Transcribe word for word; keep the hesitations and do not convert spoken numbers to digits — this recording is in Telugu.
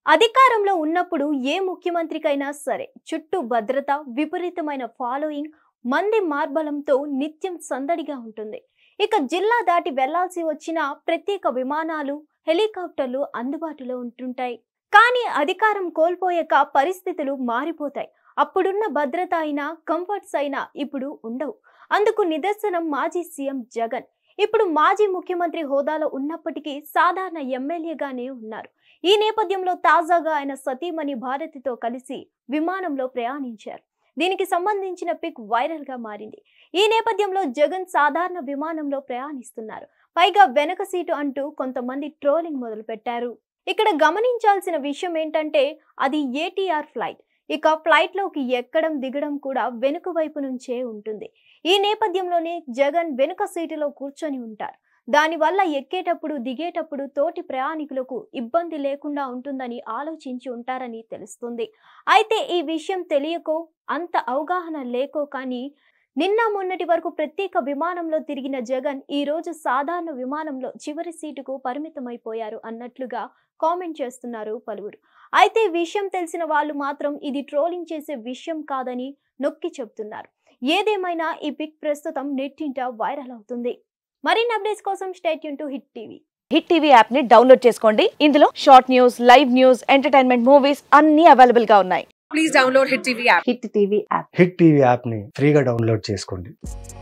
అధికారంలో ఉన్నప్పుడు ఏ ముఖ్యమంత్రికైనా సరే చుట్టూ భద్రత, విపరీతమైన ఫాలోయింగ్, మంది మార్బలంతో నిత్యం సందడిగా ఉంటుంది. ఇక జిల్లా దాటి వెళ్లాల్సి వచ్చిన ప్రత్యేక విమానాలు, హెలికాప్టర్లు అందుబాటులో ఉంటుంటాయి. కానీ అధికారం కోల్పోయాక పరిస్థితులు మారిపోతాయి. అప్పుడున్న భద్రత అయినా, కంఫర్ట్స్ అయినా ఇప్పుడు ఉండవు. అందుకు నిదర్శనం మాజీ సీఎం జగన్. ఇప్పుడు మాజీ ముఖ్యమంత్రి హోదాలో ఉన్నప్పటికీ సాధారణ ఎమ్మెల్యేగానే ఉన్నారు. ఈ నేపథ్యంలో తాజాగా ఆయన సతీమణి భారతితో కలిసి విమానంలో ప్రయాణించారు. దీనికి సంబంధించిన పిక్ వైరల్ గా మారింది. ఈ నేపథ్యంలో జగన్ సాధారణ విమానంలో ప్రయాణిస్తున్నారు. పైగా వెనక సీటు అంటూ కొంతమంది ట్రోలింగ్ మొదలు పెట్టారు. ఇక్కడ గమనించాల్సిన విషయం ఏంటంటే అది ఏటీఆర్ ఫ్లైట్. ఇక ఫ్లైట్ లోకి ఎక్కడం దిగడం కూడా వెనుక వైపు నుంచే ఉంటుంది. ఈ నేపథ్యంలోనే జగన్ వెనుక సీటులో కూర్చొని ఉంటారు. దానివల్ల ఎక్కేటప్పుడు, దిగేటప్పుడు తోటి ప్రయాణికులకు ఇబ్బంది లేకుండా ఉంటుందని ఆలోచించి ఉంటారని తెలుస్తుంది. అయితే ఈ విషయం తెలియకో, అంత అవగాహన లేకో కానీ నిన్న మొన్నటి వరకు ప్రత్యేక విమానంలో తిరిగిన జగన్ ఈ రోజు సాధారణ విమానంలో చివరి సీటుకు పరిమితమైపోయారు అన్నట్లుగా కామెంట్ చేస్తున్నారు పలువురు. అయితే ఈ విషయం తెలిసిన వాళ్ళు మాత్రం ఇది ట్రోలింగ్ చేసే విషయం కాదని నొక్కి చెప్తున్నారు. ఏదేమైనా ఈ పిక్ ప్రస్తుతం నెట్టింట వైరల్ అవుతుంది. మరిన్ని అప్డేట్స్ కోసం stay tune to hit TV. Hit TV app ని డౌన్లోడ్ చేసుకోండి. ఇందులో short news, live news, entertainment movies అన్ని అవైలబుల్ గా ఉన్నాయి. Please download Hit T V app. Hit TV app hit TV app ని ఫ్రీగా డౌన్లోడ్ చేసుకోండి.